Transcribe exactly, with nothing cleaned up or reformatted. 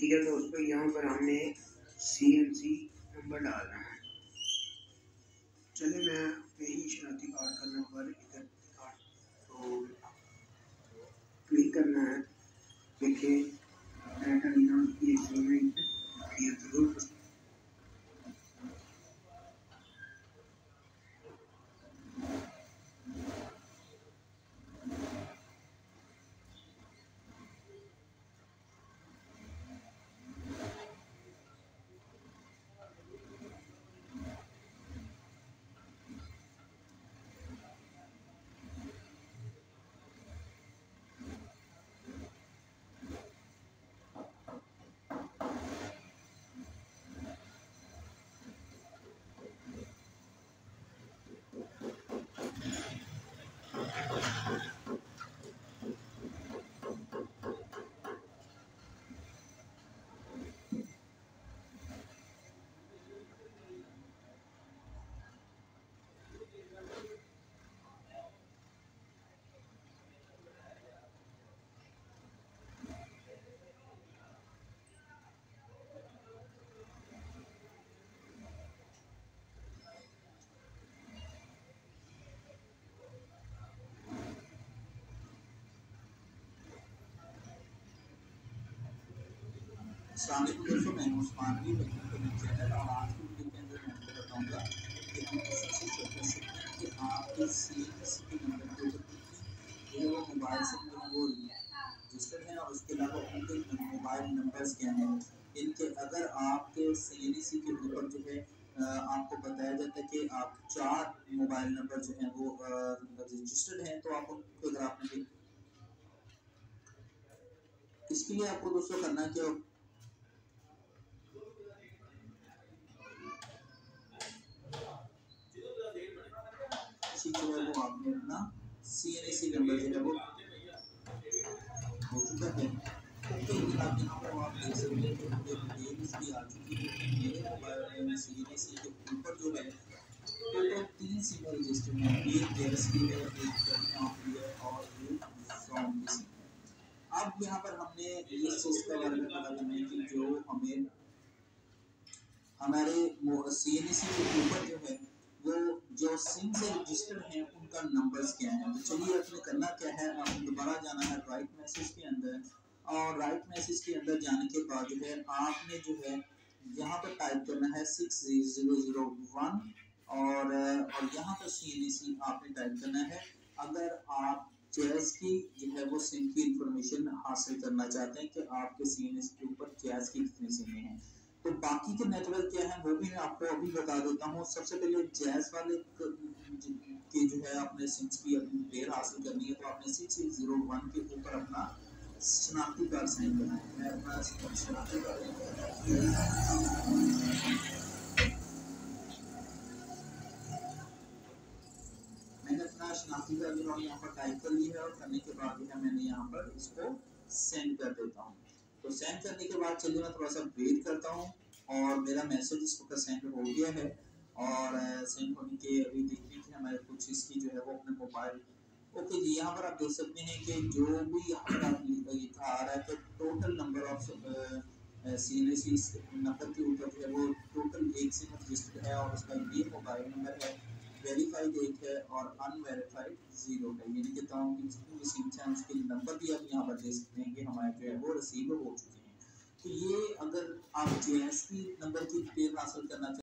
ठीक है दोस्तों, यहाँ पर हमने सी एन सी नंबर डालना है। चले मैं यही शनाती कार्ड का नंबर इधर कार्ड तो क्लिक करना है। देखिए डाटा लेना ये में क्लियर जरूर कर दोस्तों, मैं उस्मान भी चैनल और आज की वीडियो के अंदर मैं आपको बताऊंगा कि हम कैसे चेक कर सकते हैं कि आपके सी के नंबर के ऊपर जो है वो मोबाइल से जो है वो रजिस्टर्ड है और उसके अलावा उनके मोबाइल नंबर्स क्या हैं इनके। अगर आपके सी के ऊपर जो है आपको बताया जाता है कि आप चार मोबाइल नंबर जो हैं वो रजिस्टर्ड हैं, तो आप उनको अगर आपने इसके लिए आपको दोस्तों करना क्या जो है वो आपने अपना सी एन सी नंबर जो है वो हो चुका है। ओके, आप यहाँ पर आप देख सकते हैं कि मुझे डिटेल्स भी आ चुकी है। मेरे मोबाइल सी एन सी के ऊपर जो है टोटल तीन सिम रजिस्टर्ड हैं, एक जेरस की है, एक करना है और एक फ्रॉम की सिम है। अब यहाँ पर हमने इस चीज़ के बारे में पता करना है कि जो हमें हमारे सी एन सी के ऊपर जो है वो जो सिम से रजिस्टर्ड हैं उनका नंबर्स क्या है। तो चलिए अपने करना क्या है, आपने दोबारा जाना है राइट मैसेज के अंदर और राइट मैसेज के अंदर जाने के बाद जो है आपने जो है यहाँ पर टाइप करना है सिक्स जीरो जीरो वन और और यहाँ पर सी एन सी आपने टाइप करना है। अगर आप जैज़ की जो है वो सिम की इंफॉर्मेशन हासिल करना चाहते हैं कि आपके सी एन सी के ऊपर जैज़ की कितनी सिमें हैं, तो बाकी के नेटवर्क क्या है वो भी मैं आपको अभी बता देता हूँ। सबसे पहले जैज़ वाले की जो है आपने सिम्स की अपनी पेयर हासिल करनी है, तो आपने सिक्स जीरो वन के ऊपर अपना शनाख्ती कार्ड साइन करना है। मैं अपना शनाख्ती कार्ड मैंने अपना शनाख्ती कार्ड जो है यहाँ पर टाइप कर लिया है और करने के बाद जो है मैंने यहाँ पर इसको सेंड कर देता हूँ। तो सेंड करने के बाद चलिए मैं थोड़ा सा वेट करता हूँ और मेरा मैसेज इस वक्त सेंड हो गया है और सेंड होने के अभी देखने की हमारे कुछ इसकी जो है वो अपने मोबाइल। ओके जी, यहाँ पर आप देख सकते हैं कि जो भी लिखा आ रहा है कि total number of C N C number के ऊपर जो है वो टोटल एक सिम रजिस्टर्ड है और उसका ये मोबाइल नंबर है, वेरीफाइड एक है और अनवेरीफाइड जीरो है। यानी कि तमाम की जितनी भी सिम्स हैं उसके नंबर भी आप यहाँ पर देख सकते हैं कि हमारे जो है वो रिसीव हो चुके हैं। तो ये अगर आप जे एस की नंबर की डिटेल हासिल करना